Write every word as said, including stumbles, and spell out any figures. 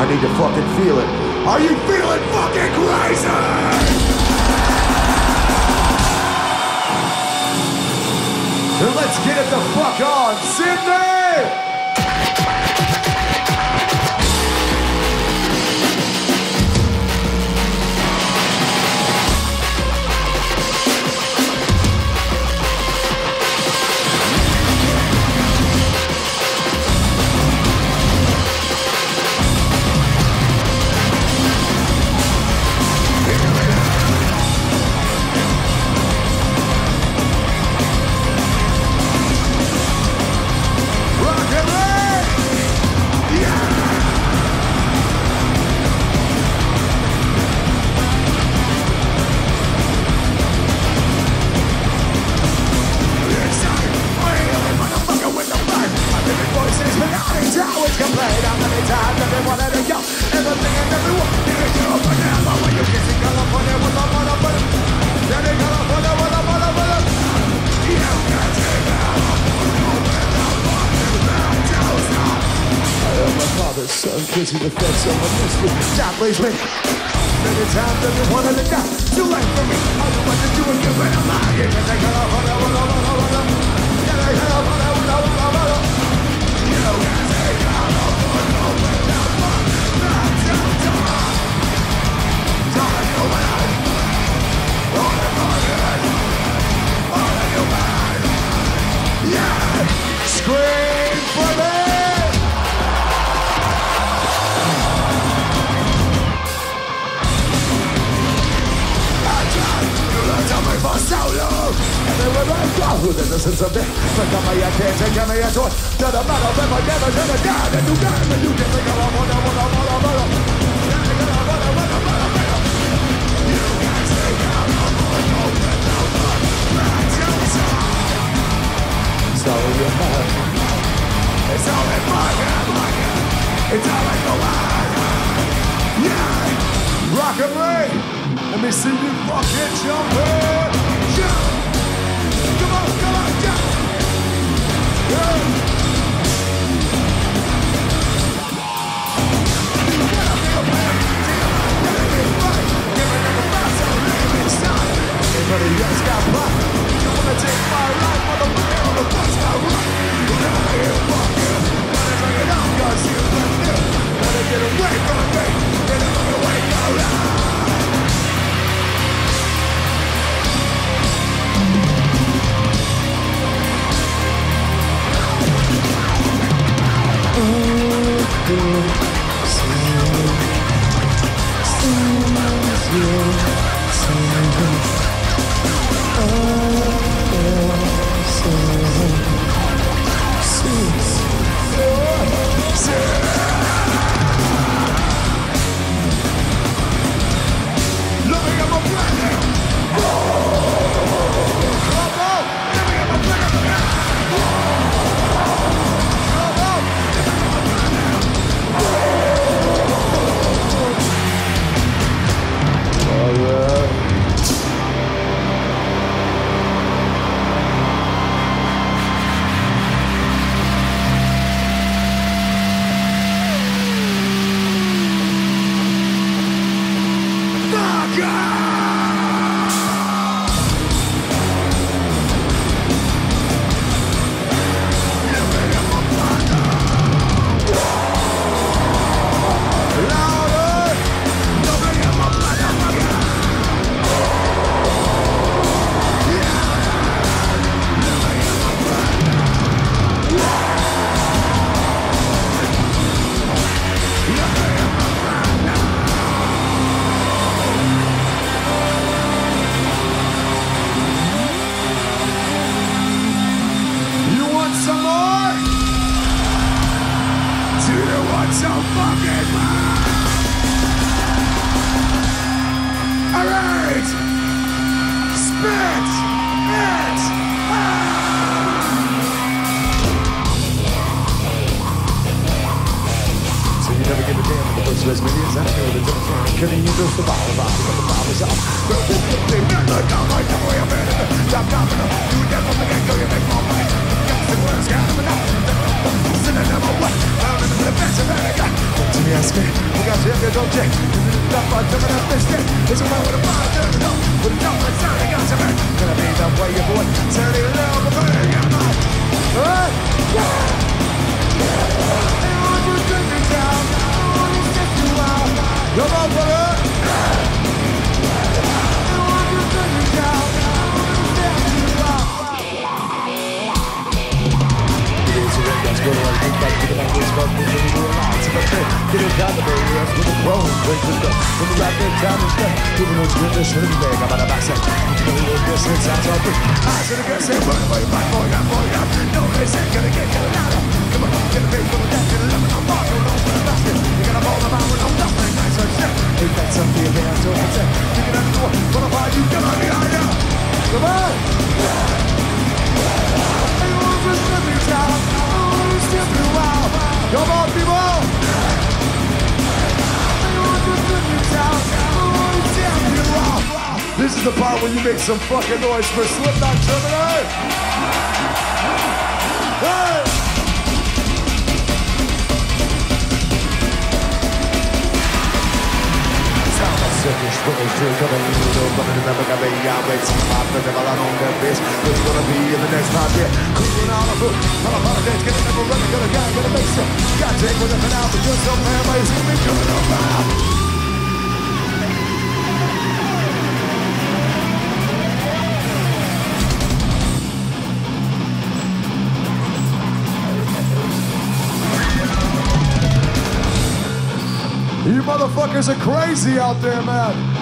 I need to fucking feel it. Are you feeling fucking crazy? Then let's get it the fuck on, Sydney! Kissing the fence on my mystery. God please me. Many times I've been wanting to die. Too late for me. I don't want to do it. You're right. I'm lying. You can't take it off. You can't take it off. You can't take it off. Don't you mind? All in my head. All in your mind. Yeah. Scream for me. For so long, everywhere I go, there's a sense of death. But come I can't take me a toy. Doesn't matter if I never turn it down. And you got me, you can think of a mother, mother, mother, mother. You can take out a mother, it's all in your head. It's all in my head, my head. It's all in your head. Yeah, rock and roll. Let me see you fucking jump in. Jump! Come on, come on, jump! Yeah! Everybody else got pop. You wanna take my life, motherfucker, on the bus, got rock. Whatever I hear, fuck you. Gotta bring it up, cause you left me. Gotta get away from me. Get away, go down. There's millions out there that don't find killing you just the bottom of the bomb is out. But this is the never come right the way I'm in. Stop dropping them. You never forget, go you make more money. Got the words, got them enough. Send it number one. Down into the best of America. To me, I ask me. We got to get don't check. Up on top of that biscuit. It's a way with a fire, turn it up. With a jump and sound, I got to be. Gonna be that way, your boy. Turn it up, I'm gonna get mine. Alright? They want you to take me down. They want you to take you out. Come on, brother. They want you to take me down. They want you to take you out. It's a red that's going to think back to the night it's called the little lots of a thing. Get it down the baby, that's with the crows. Break the stuff. When the rap gets down and stuff. People don't get this shit in the bag. I'm on the backside. You know what this is, sounds all good. I said again, say, boy, boy, boy, boy, boy, boy, boy. No, they said, gonna get, get it out. Come on, get a big full of that, get it up, and I'm walking on for the basket. You gotta ball them out with no nothing, nice or shit. Ain't that something in there, so I said, you get out the door, what about you, get on the eye, come on. They want to slip me down, they want to slip you out. Come on, people. They want to slip me down, they want to slip you out. This is the part where you make some fucking noise for Slipknot Germany. Hey! Circus, British, Drew, coming in, you know, coming in, never gonna be, I'm waiting some pop, the devil, I'm on their face. Who's gonna be in the next part, yeah? Cooling all the food, all the holidays, get it, never running, gonna get, gonna make some. Gotta take with it for now, but you're so amazing, me coming on by. You motherfuckers are crazy out there, man.